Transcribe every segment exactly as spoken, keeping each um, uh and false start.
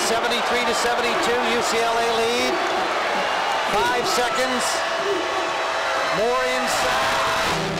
seventy-three to seventy-two, U C L A lead. Five seconds. More inside.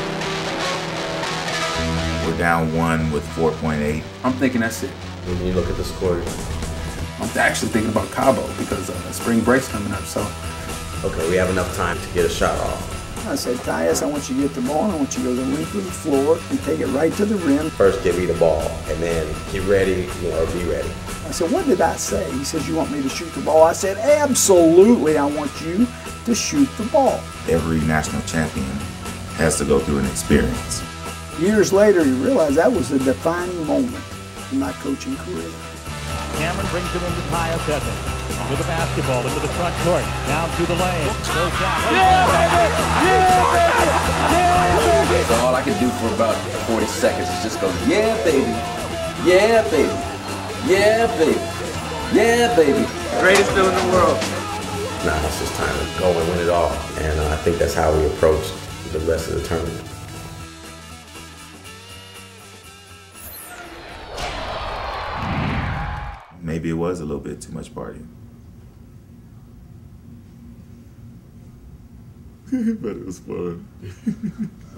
We're down one with four point eight. I'm thinking that's it. When you look at the score, I'm actually thinking about Cabo because uh, spring break's coming up, so. Okay, we have enough time to get a shot off. I said, Tyus, I want you to get the ball, and I want you to go the length of the floor and take it right to the rim. First, give me the ball, and then get ready, you know, or be ready. I said, what did I say? He says, you want me to shoot the ball? I said, absolutely, I want you to shoot the ball. Every national champion has to go through an experience. Years later, you realize that was a defining moment in my coaching career. Cameron brings it into Tyus Edney. With the basketball into the front court. Down through the lane. Goes down. Yeah, baby! Yeah, baby! Yeah, baby! So all I can do for about forty seconds is just go, yeah, baby. Yeah, baby. Yeah, baby. Yeah, baby. Greatest feeling in the world. Now it's just time to go and win it all. And uh, I think that's how we approach the rest of the tournament. Maybe it was a little bit too much partying. But it was fun.